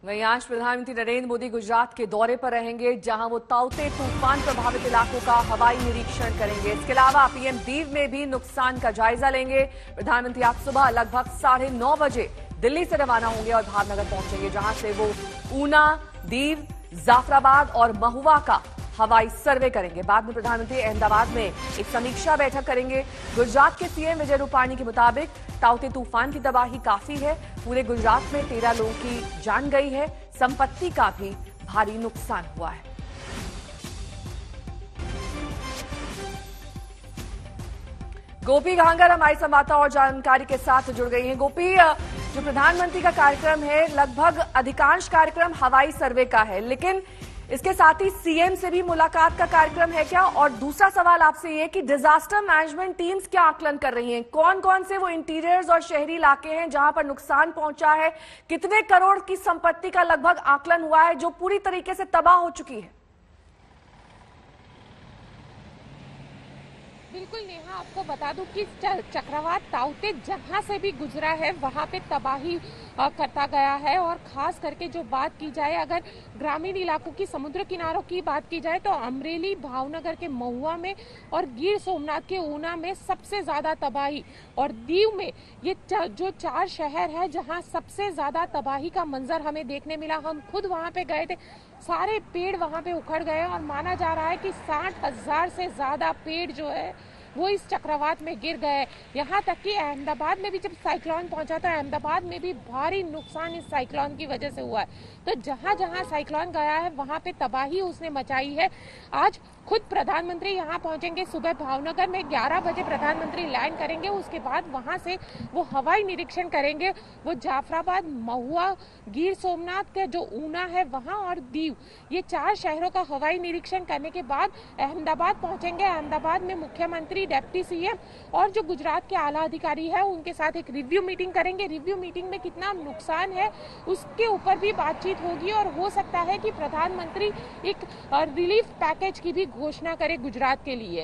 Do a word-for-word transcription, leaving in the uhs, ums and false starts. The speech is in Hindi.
वहीं आज प्रधानमंत्री नरेंद्र मोदी गुजरात के दौरे पर रहेंगे, जहां वो ताउते तूफान प्रभावित इलाकों का हवाई निरीक्षण करेंगे। इसके अलावा पीएम दीव में भी नुकसान का जायजा लेंगे। प्रधानमंत्री आज सुबह लगभग साढ़े नौ बजे दिल्ली से रवाना होंगे और भावनगर पहुंचेंगे, जहां से वो ऊना, दीव, जाफराबाद और महुआ का हवाई सर्वे करेंगे। बाद में प्रधानमंत्री अहमदाबाद में एक समीक्षा बैठक करेंगे। गुजरात के सीएम विजय रूपाणी के मुताबिक ताउते तूफान की तबाही काफी है। पूरे गुजरात में तेरह लोगों की जान गई है, संपत्ति का भी भारी नुकसान हुआ है। गोपी घांगर हमारी संवाददाता और जानकारी के साथ जुड़ गई हैं। गोपी, जो प्रधानमंत्री का कार्यक्रम है, लगभग अधिकांश कार्यक्रम हवाई सर्वे का है, लेकिन इसके साथ ही सीएम से भी मुलाकात का कार्यक्रम है क्या? और दूसरा सवाल आपसे ये कि डिजास्टर मैनेजमेंट टीम्स क्या आकलन कर रही हैं? कौन कौन से वो इंटीरियर्स और शहरी इलाके हैं जहां पर नुकसान पहुंचा है? कितने करोड़ की संपत्ति का लगभग आकलन हुआ है जो पूरी तरीके से तबाह हो चुकी है? बिल्कुल नेहा, आपको बता दूं कि चक्रवात ताउते जहां से भी गुजरा है वहां पे तबाही करता गया है। और खास करके जो बात की जाए, अगर ग्रामीण इलाकों की, समुद्र किनारों की बात की जाए, तो अमरेली, भावनगर के महुआ में और गिर सोमनाथ के ऊना में सबसे ज्यादा तबाही, और दीव में ये जो चार शहर है जहां सबसे ज्यादा तबाही का मंजर हमें देखने मिला। हम खुद वहां पे गए थे, सारे पेड़ वहां पे उखड़ गए और माना जा रहा है कि साठ हजार से ज्यादा पेड़ जो है वो इस चक्रवात में गिर गए। यहाँ तक कि अहमदाबाद में भी जब साइक्लोन पहुंचा तो अहमदाबाद में भी भारी नुकसान इस साइक्लोन की वजह से हुआ है। तो जहां जहां साइक्लोन गया है वहां पे तबाही उसने मचाई है। आज खुद प्रधानमंत्री यहाँ पहुंचेंगे। सुबह भावनगर में ग्यारह बजे प्रधानमंत्री लैंड करेंगे। उसके बाद वहां से वो हवाई निरीक्षण करेंगे। वो जाफराबाद, महुआ, गिर सोमनाथ के जो ऊना है वहां और दीव, ये चार शहरों का हवाई निरीक्षण करने के बाद अहमदाबाद पहुंचेंगे। अहमदाबाद में मुख्यमंत्री, डिप्टी सीएम और जो गुजरात के आला अधिकारी है उनके साथ एक रिव्यू मीटिंग करेंगे। रिव्यू मीटिंग में कितना नुकसान है उसके ऊपर भी बातचीत होगी और हो सकता है कि प्रधानमंत्री एक रिलीफ पैकेज की भी घोषणा करे गुजरात के लिए।